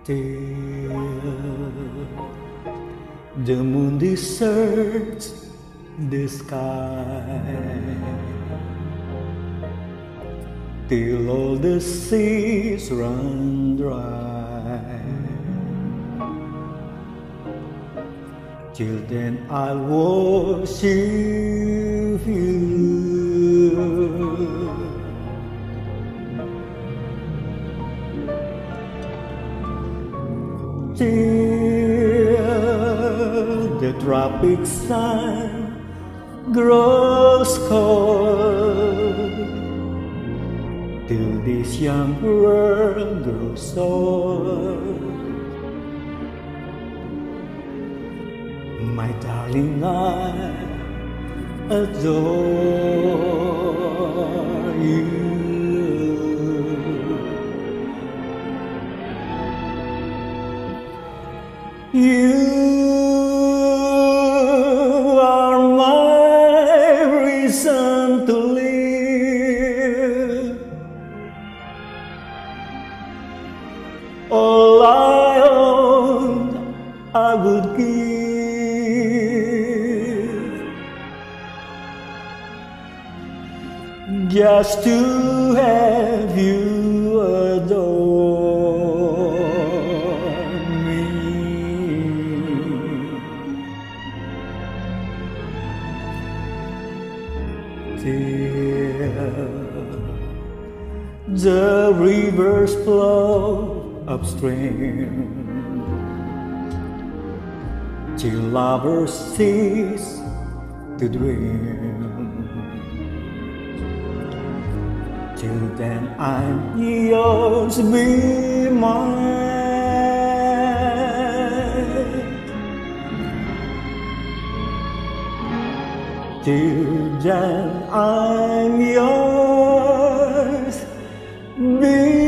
till the moon deserts the sky, till all the seas run dry. Till then I'll worship you. Till the tropic sun grows cold, till this young world grows old. My darling, I adore you. You are my reason to live. All I own, I would give, just to have you adore me. Till the rivers flow upstream, till lovers cease to dream. Till then I'm yours, be mine. Till then I'm yours, be